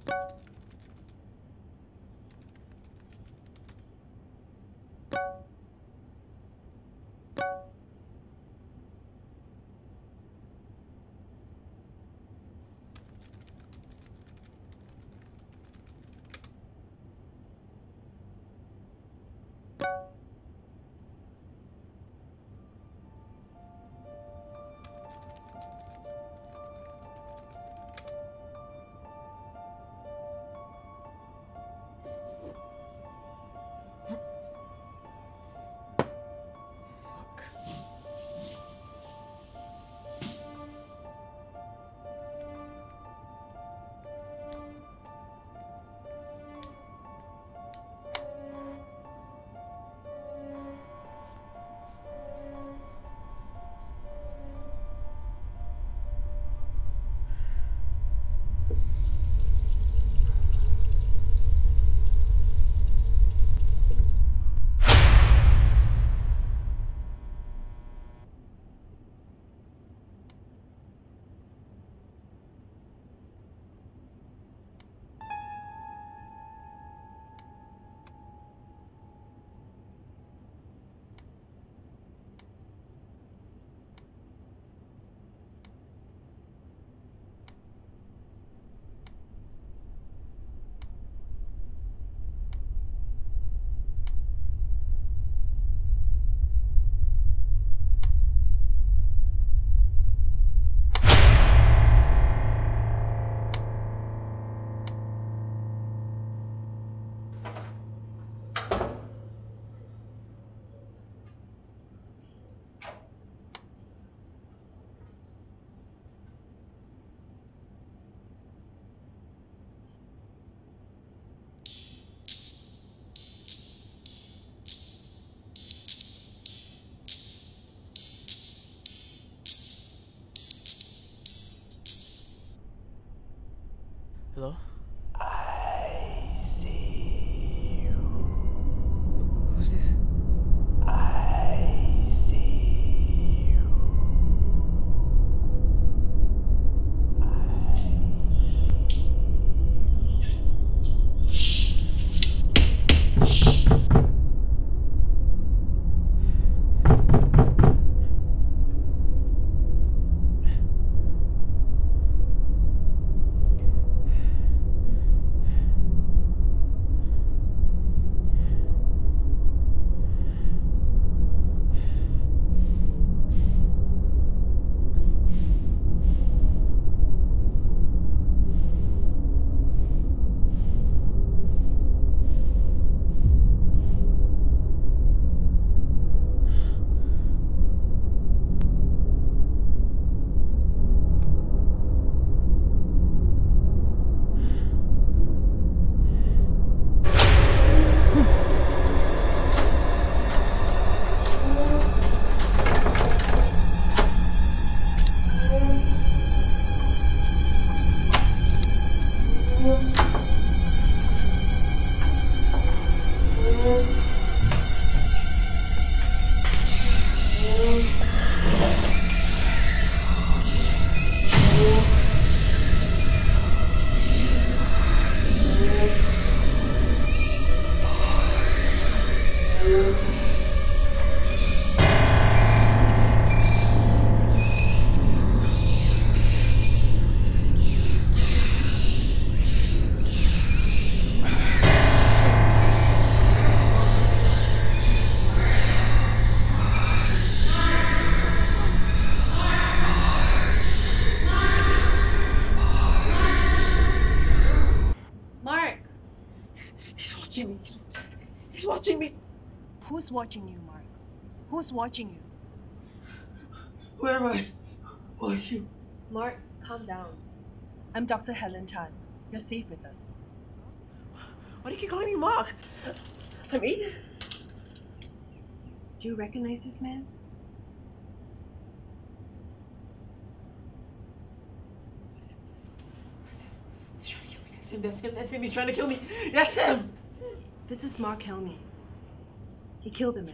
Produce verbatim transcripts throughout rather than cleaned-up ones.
Hello? I see you. Who's this? I see you. I see you. watching me. He's watching me. Who's watching you, Mark? Who's watching you? Where am I? Who are you? Mark, calm down. I'm Doctor Helen Tan. You're safe with us. Why do you keep calling me Mark? I'm Eden. Do you recognize this man? He's trying to kill me. That's him, that's him, that's him. He's trying to kill me. That's him! This is Mark Helmy. He killed a man.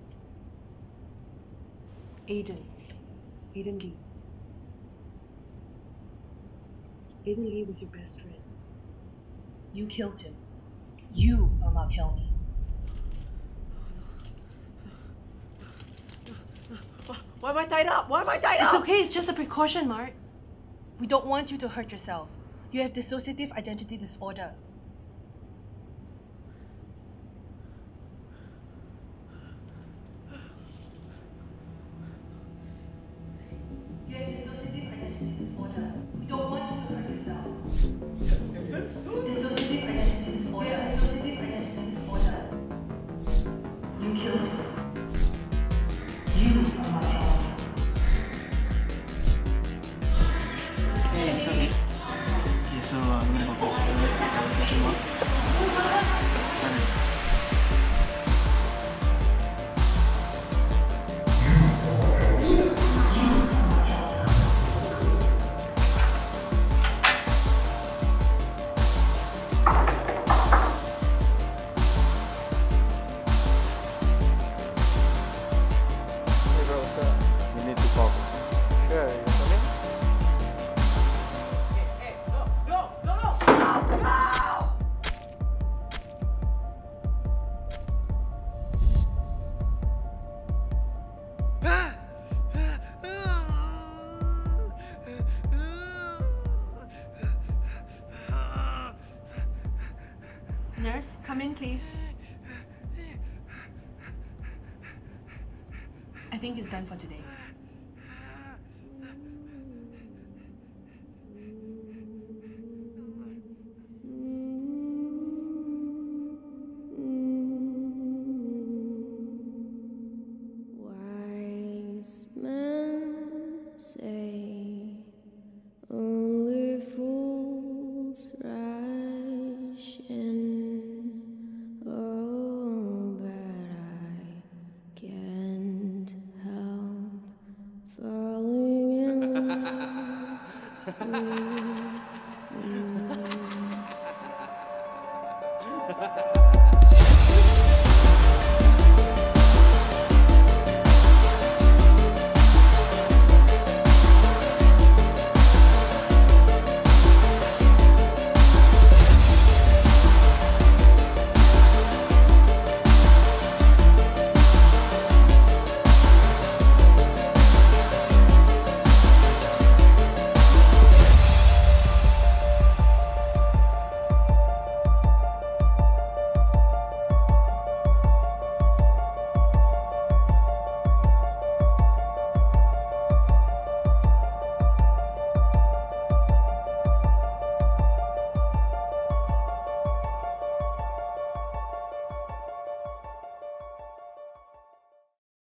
Aiden. Aiden Lee. Aiden Lee was your best friend. You killed him. You are Mark Helmy. Why am I tied up? Why am I tied It's up? okay, it's just a precaution, Mark. We don't want you to hurt yourself. You have dissociative identity disorder. You have dissociative identity disorder. We don't want you to hurt yourself. Dissociative identity disorder. Dissociative identity disorder. You killed him. You are Mark Helmy. Hey, sorry. Okay, so uh, I'm gonna go first. Uh, session one. Alright. Hey bro, what's up? You need to talk. Sure, you coming? Hey, no, no, no, no, no! Nurse, come in, please. I think it's done for today. Wise men say only fools rush in. Oh, but I can't help falling in love with